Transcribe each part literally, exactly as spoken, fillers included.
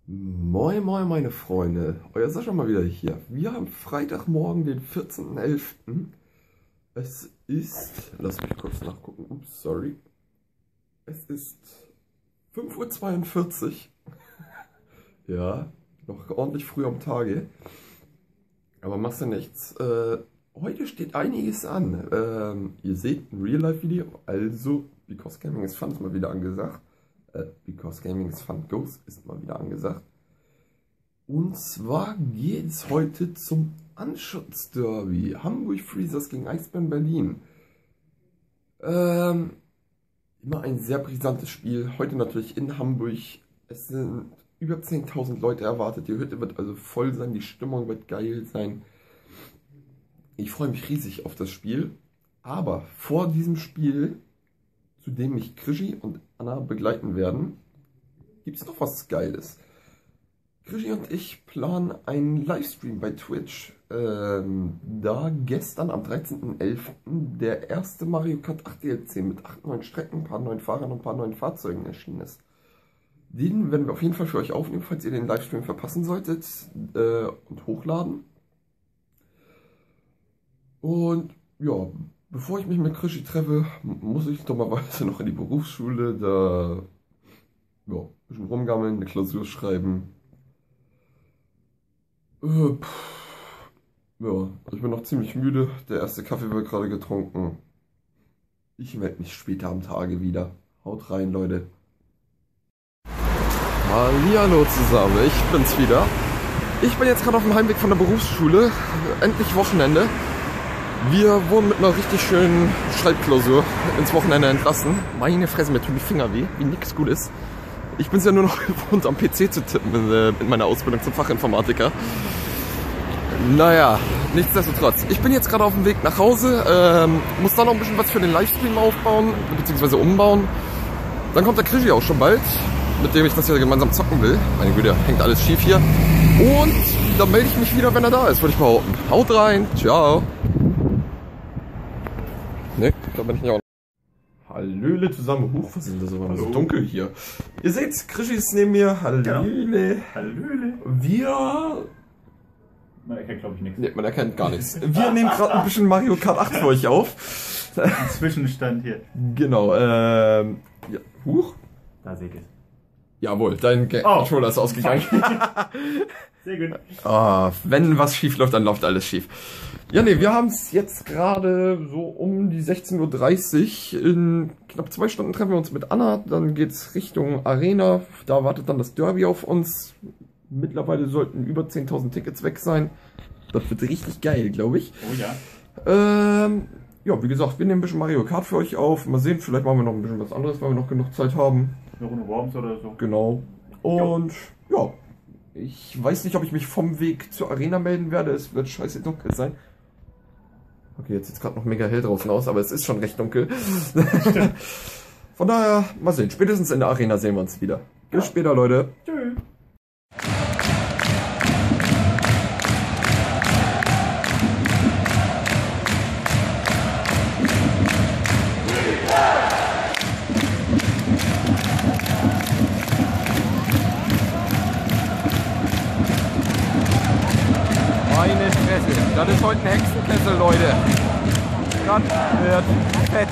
Moin moin meine Freunde, euer Sascha mal wieder hier. Wir haben Freitagmorgen, den vierzehnten elften Es ist, lass mich kurz nachgucken, ups, sorry. Es ist fünf Uhr zweiundvierzig. Ja, noch ordentlich früh am Tage. Aber machst du nichts. Äh, heute steht einiges an. Ähm, ihr seht ein Real-Life-Video, also Because Gaming is Fun ist mal wieder angesagt. Äh, Because Gaming is Fun Goes ist mal wieder angesagt. Und zwar geht es heute zum Anschutzderby. Hamburg Freezers gegen Eisbären Berlin. Ähm, immer ein sehr brisantes Spiel. Heute natürlich in Hamburg. Es sind über zehntausend Leute erwartet. Die Hütte wird also voll sein. Die Stimmung wird geil sein. Ich freue mich riesig auf das Spiel. Aber vor diesem Spiel, zu dem mich Krischi und Anna begleiten werden, gibt es noch was Geiles. Krischi und ich planen einen Livestream bei Twitch, ähm, da gestern am dreizehnten elften der erste Mario Kart acht D L C mit acht neuen Strecken, ein paar neuen Fahrern und ein paar neuen Fahrzeugen erschienen ist. Den werden wir auf jeden Fall für euch aufnehmen, falls ihr den Livestream verpassen solltet, äh, und hochladen. Und ja, bevor ich mich mit Krischi treffe, muss ich dummerweise noch in die Berufsschule, da ja, ein bisschen rumgammeln, eine Klausur schreiben. Äh, pff, ja, ich bin noch ziemlich müde, der erste Kaffee wird gerade getrunken. Ich melde mich später am Tage wieder. Haut rein, Leute. Hallihallo zusammen, ich bin's wieder. Ich bin jetzt gerade auf dem Heimweg von der Berufsschule, endlich Wochenende. Wir wurden mit einer richtig schönen Schreibklausur ins Wochenende entlassen. Meine Fresse, mir tun die Finger weh, wie nix gut ist. Ich bin es ja nur noch gewohnt, am P C zu tippen in meiner Ausbildung zum Fachinformatiker. Naja, nichtsdestotrotz. Ich bin jetzt gerade auf dem Weg nach Hause, ähm, muss dann noch ein bisschen was für den Livestream aufbauen, beziehungsweise umbauen. Dann kommt der Krischi auch schon bald, mit dem ich das hier gemeinsam zocken will. Meine Güte, hängt alles schief hier. Und dann melde ich mich wieder, wenn er da ist, würde ich behaupten. Haut rein, ciao. Ne, da bin ich nicht auch. Hallöle zusammen. Huch, was ist das aber so dunkel hier? Ihr seht, Krischi ist neben mir. Hallöle. Genau. Hallöle. Wir... Man erkennt, glaube ich, nichts. Ne, man erkennt gar nichts. Wir nehmen gerade ein bisschen Mario Kart acht für euch auf. Ein Zwischenstand hier. Genau, ähm... Ja. Huch. Da seht ihr es. Jawohl, dein Ga Oh. Controller ist ausgegangen. Sehr gut. Ah, wenn was schief läuft, dann läuft alles schief. Ja, ne, wir haben es jetzt gerade so um die sechzehn Uhr dreißig. In knapp zwei Stunden treffen wir uns mit Anna. Dann geht's Richtung Arena. Da wartet dann das Derby auf uns. Mittlerweile sollten über zehntausend Tickets weg sein. Das wird richtig geil, glaube ich. Oh ja. Ähm, ja, wie gesagt, wir nehmen ein bisschen Mario Kart für euch auf. Mal sehen, vielleicht machen wir noch ein bisschen was anderes, weil wir noch genug Zeit haben. Eine Runde Worms oder so. Genau. Und ja, ich weiß nicht, ob ich mich vom Weg zur Arena melden werde. Es wird scheiße dunkel sein. Okay, jetzt sieht es gerade noch mega hell draußen aus, aber es ist schon recht dunkel. Von daher, mal sehen. Spätestens in der Arena sehen wir uns wieder. Bis ja. Später, Leute. Tschüss. Meine Fresse, das ist heute ein Hexenkessel, Leute. Das wird fett.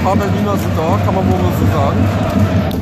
paar Berliner sind da, kann man wohl so sagen.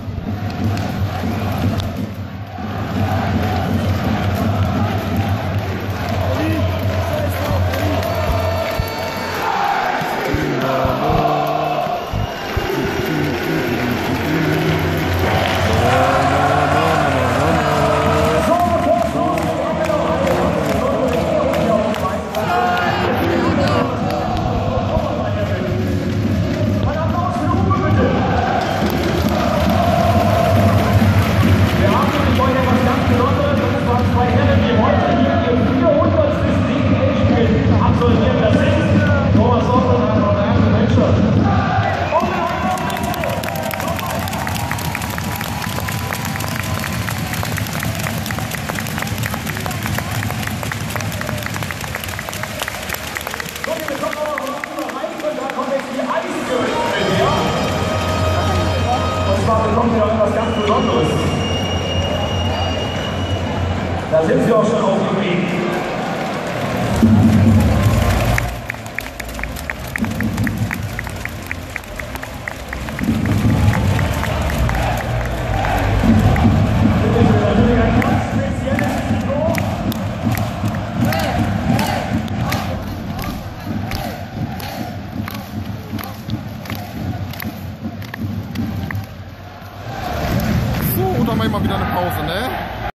Da sind Sie auch schon auf dem Weg. So, dann machen wir mal wieder eine Pause, ne?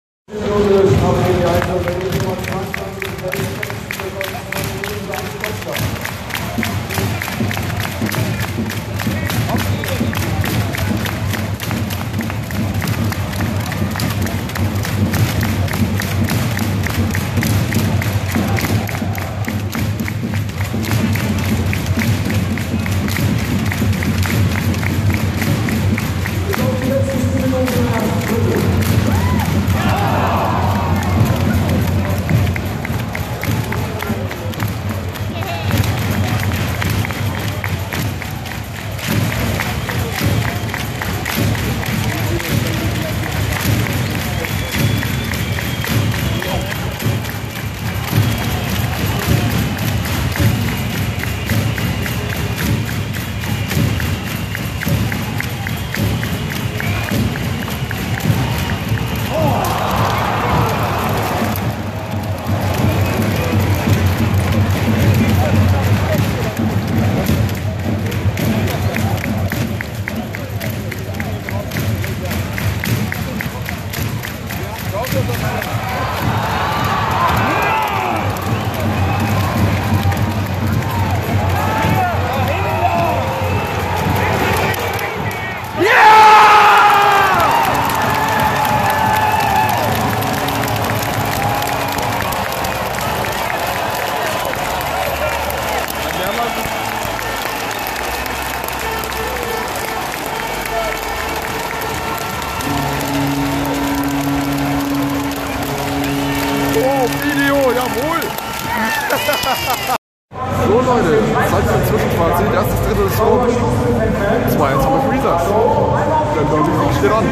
So Leute, Zeit für ein Zwischenfazit. Erstes Drittel ist rum. zwei eins haben wir Freezers. Der Derby Sieg steht an.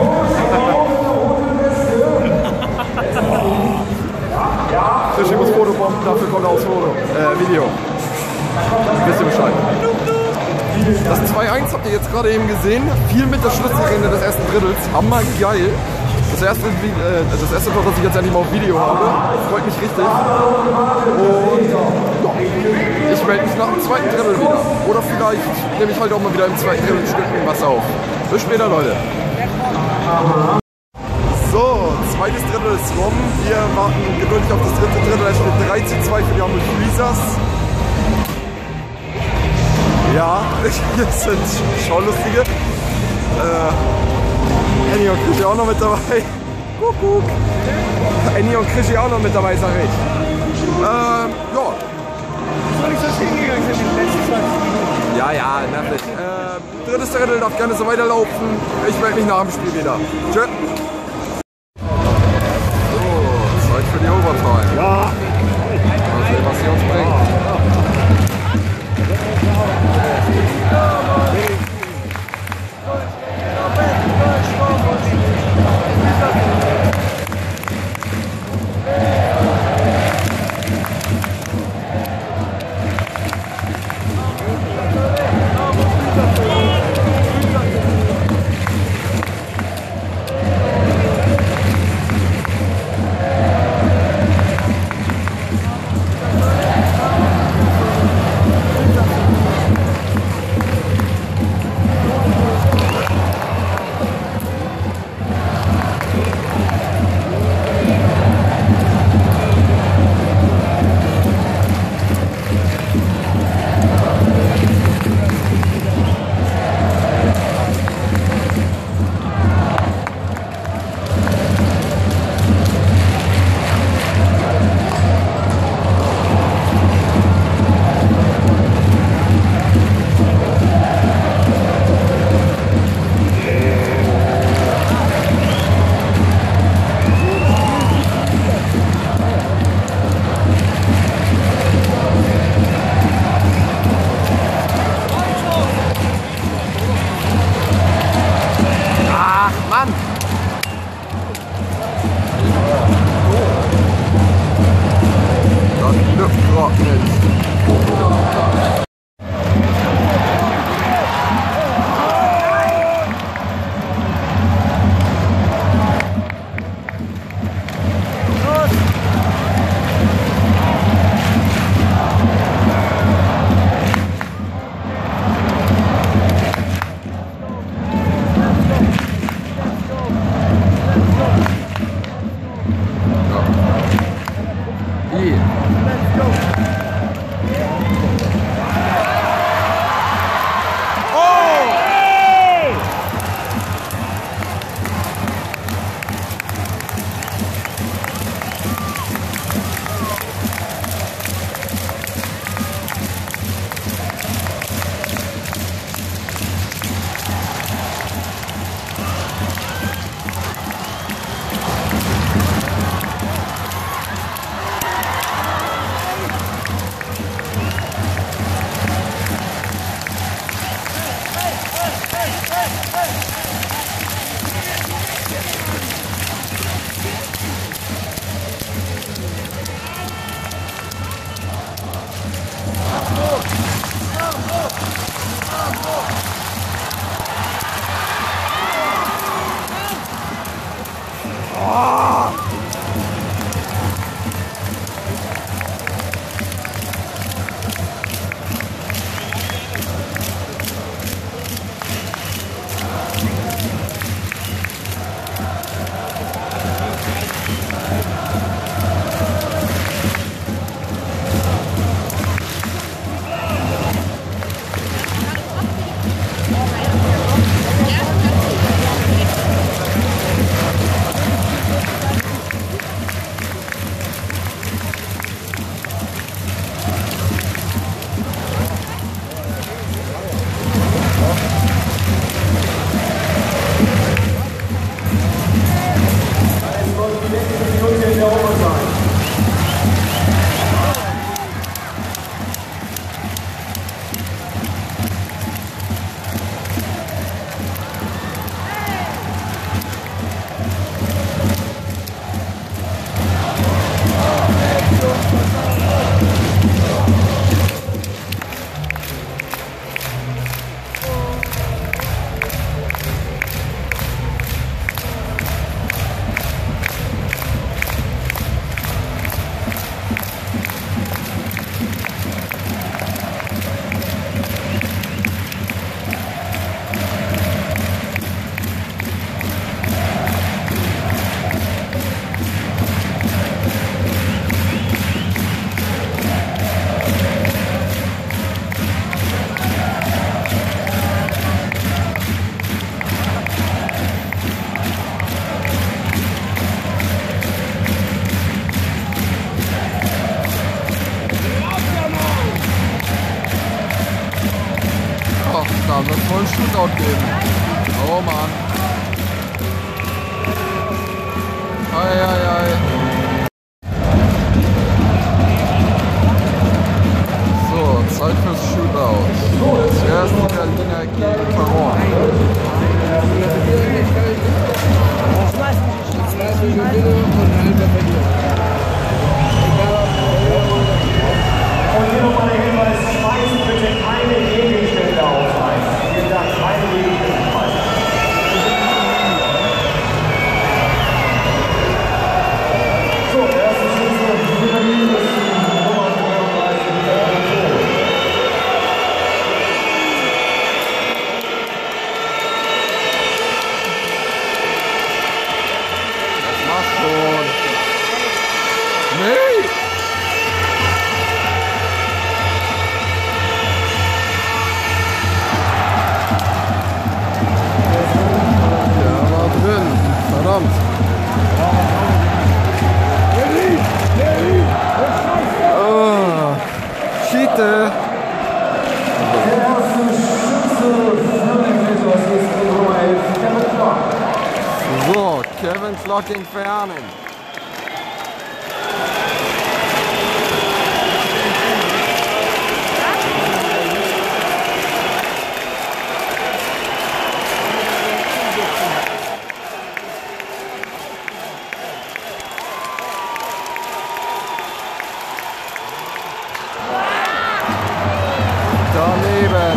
Fischi muss Fotobomben, dafür kommt er aufs Foto. Äh, Video. Wisst ihr Bescheid. Das zwei eins habt ihr jetzt gerade eben gesehen. Viel mit der Schlussrenne des ersten Drittels. Hammer geil. Das erste, äh, das erste Tor, das ich jetzt endlich mal auf Video habe. Freut mich richtig. Und ja, ich melde mich nach dem zweiten Drittel wieder. Oder vielleicht nehme ich halt auch mal wieder im zweiten Drittel ein Stückchen was auf. Bis später, Leute. So, zweites Drittel ist rum. Wir warten geduldig auf das dritte Drittel. Es steht drei zu zwei für die Hamburg Freezers. Ja, das sind schon lustige. Äh, Annie und Krischi auch noch mit dabei. Kuckuck. Annie und Krischi auch noch mit dabei, sag ich. Ähm, ja. Soll ich das hingegangen sind in den letzten zwanzig Minuten? Ja, ja, nervig. Äh, drittes Drittel darf gerne so weiterlaufen. Ich melde mich nach dem Spiel wieder. Tschö. So, Zeit für die Overtime. Ja. Mal sehen, was sie uns bringt. Alter, wird voll ein Shootout geben. Oh Mann. Ei, ei, ei. So, Zeit fürs Shootout. Zuerst die Berliner gegen Caron. Und hier nochmal der Hinweis, schmeißen bitte keine Gegenstände auf Eis. Vielen Dank, keine Gegenstände auf Eis. So, erste Schütze, Berlin ist die Nummer neununddreißig, Mach schon. Nee! Der war drin. Verdammt. Oh, Schiete. der erste Schütze, das ist Nummer elf, Kevin Clark. So, Kevin Clark gegen Fernen. Daneben.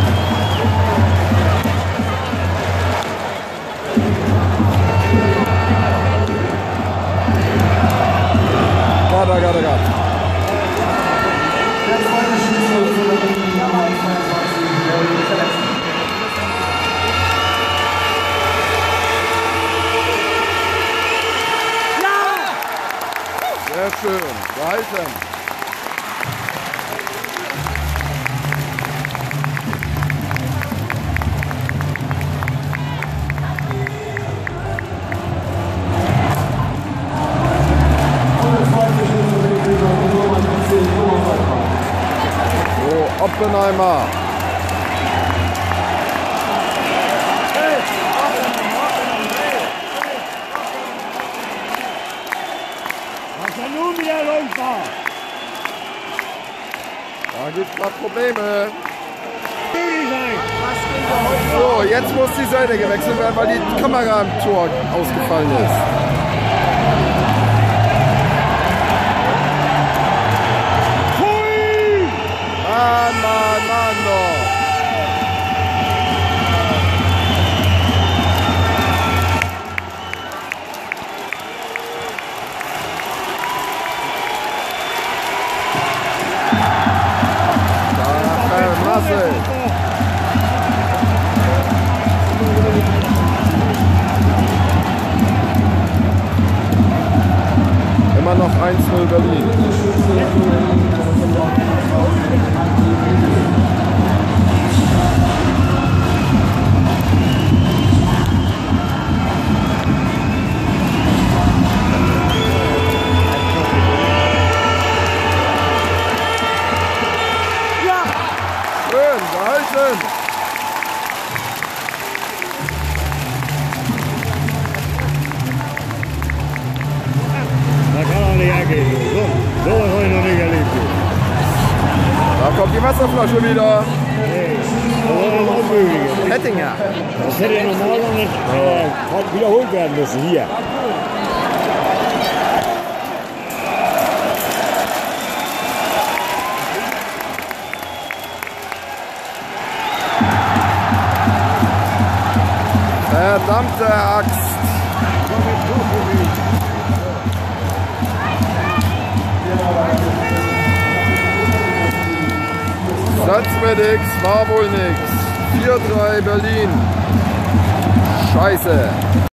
Gott, Gott, Gott. Der zweite Schütze für Berlin, Nummer zweiundzwanzig, Barry Felix. Sehr schön. Gehalten. So, Oppenheimer. Was ist nun wieder Läufer? Da gibt es gerade Probleme. Möglich sein. So, jetzt muss die Seite gewechselt werden, weil die Kamera am Tor ausgefallen ist. Hui! Mann, Mann, Mann doch. Da, äh, Marcel. Immer noch eins null Berlin. Schön, gehalten. Da kann auch nicht hergehen. So, so was habe ich noch nicht erlebt. Da kommt die Wasserflasche wieder. Nee, das war ein Unmögliches. Pettinger. Das hätte normal noch nicht äh, wiederholt werden müssen. Hier. Verdammte Axt. Satz mit X, war wohl nix. vier drei Berlin. Scheiße.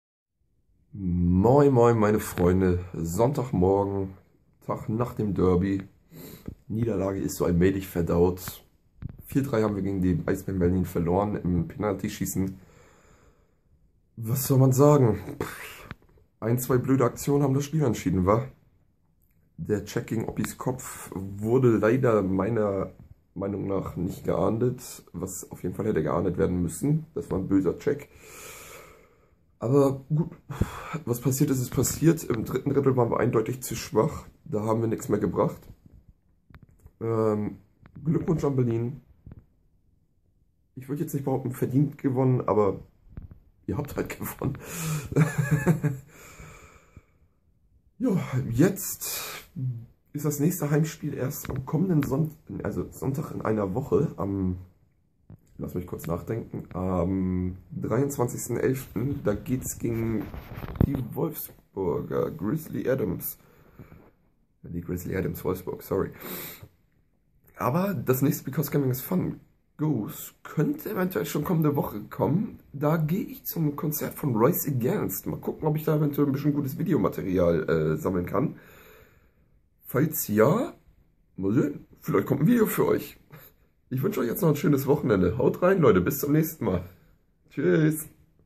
Moin moin meine Freunde. Sonntagmorgen, Tag nach dem Derby. Niederlage ist so allmählich verdaut. vier drei haben wir gegen die Eisbären Berlin verloren im Penaltyschießen. Was soll man sagen? Ein, zwei blöde Aktionen haben das Spiel entschieden, wa? Der Check gegen Oppis Kopf wurde leider meiner Meinung nach nicht geahndet, was auf jeden Fall hätte geahndet werden müssen. Das war ein böser Check. Aber gut, was passiert ist, ist passiert. Im dritten Drittel waren wir eindeutig zu schwach. Da haben wir nichts mehr gebracht. Ähm, Glückwunsch an Berlin. Ich würde jetzt nicht behaupten, verdient gewonnen, aber ihr habt halt gewonnen. Ja, jetzt ist das nächste Heimspiel erst am kommenden Sonntag, also Sonntag in einer Woche, am, lass mich kurz nachdenken, am dreiundzwanzigsten elften Da geht es gegen die Wolfsburger Grizzly Adams. Die Grizzly Adams Wolfsburg, sorry. Aber das nächste Because Gaming is Fun Goes könnte eventuell schon kommende Woche kommen. Da gehe ich zum Konzert von Rise Against. Mal gucken, ob ich da eventuell ein bisschen gutes Videomaterial äh, sammeln kann. Falls ja, mal sehen, vielleicht kommt ein Video für euch. Ich wünsche euch jetzt noch ein schönes Wochenende. Haut rein, Leute, bis zum nächsten Mal. Tschüss.